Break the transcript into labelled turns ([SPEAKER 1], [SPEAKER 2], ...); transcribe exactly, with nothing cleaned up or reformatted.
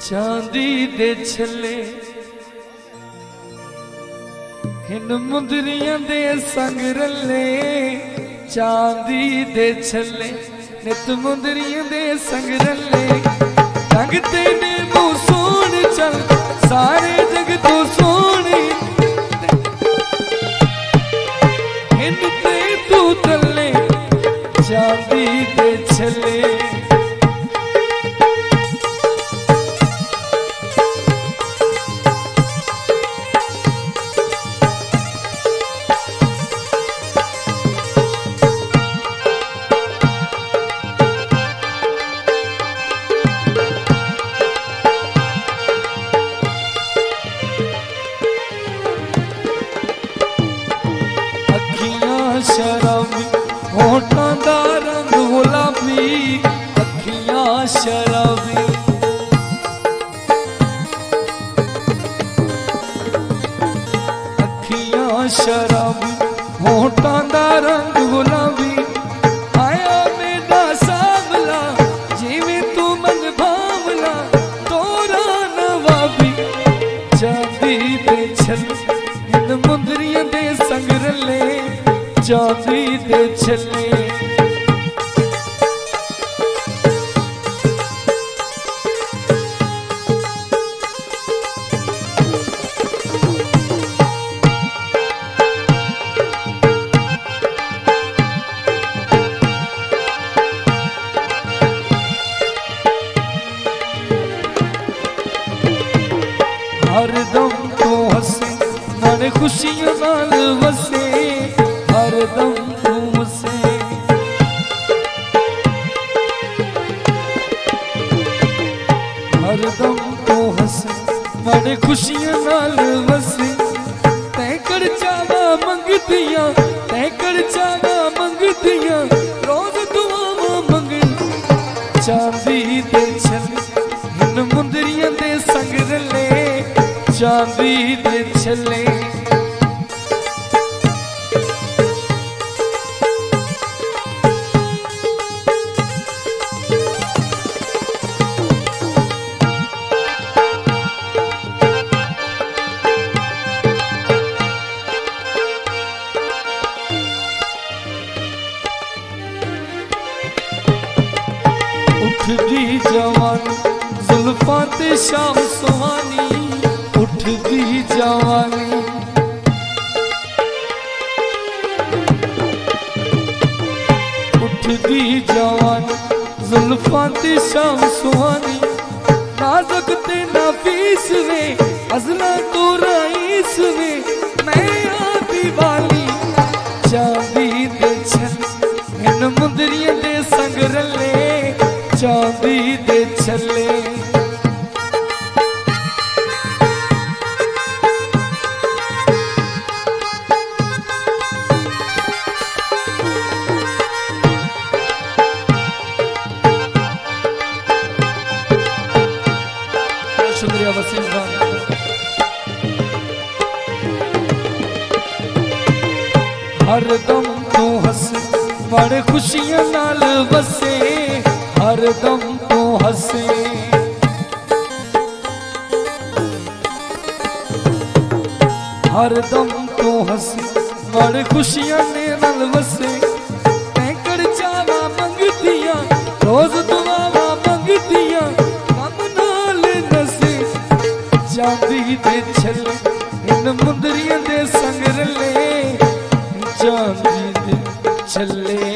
[SPEAKER 1] चांदी दे छले हिन मुंदरियां दे संग रले, चांदी दे छले नित मुंदरियां दे संग रले। रंग तेने मुँह सोन चल सारे जग तो सोने, हिन ते तू तले चांदी दे छले। शराबी होठां दा रंग गुलाबी, अखियां शराबी अखियां शराबी होठां दा रंग गुलाबी। आया मेरा सावला जिवें तू मन भावला, तोरा नवाबी चांदी दे छले इन मुंदरियां दे संग रले, चांदी दे छले। हरदम तू हसे नाले खुशियां नाल वसे, हरदम तू हसे हरदम तू हसे नाले खुशियां नाल वसे। तैं कर चावा मंगदियां तैं कर चावा मंगदियां, रोज दुआवां मंगन चांदी दे छले हिन मुंदरियां दे संग रले, चांदी दे छले। उठदी जवानी जुल्फां ते शाम सुहानी, उठदी जवानी उठदी जवानी जुल्फां ते शाम सुहानी। नाजुक ते नाफीस वे अज़ला तो रईस वे, मैं आती वाली चांदी दे छले इन मुंदरियां दे संग रले, चांदी दे छले। शुक्रिया वसीम खान। हरदम तू हसे बड़े खुशियां नाल वसे, हरदम तू हसे हरदम तू हसे बड़े खुशियां नाल वसे। तैं कर चावा मंगदियां रोज दुआवां मंगदियां, कम नाल नसे चांदी दे छले इन मुंदरियां दे संग रले, चांदी दे छले।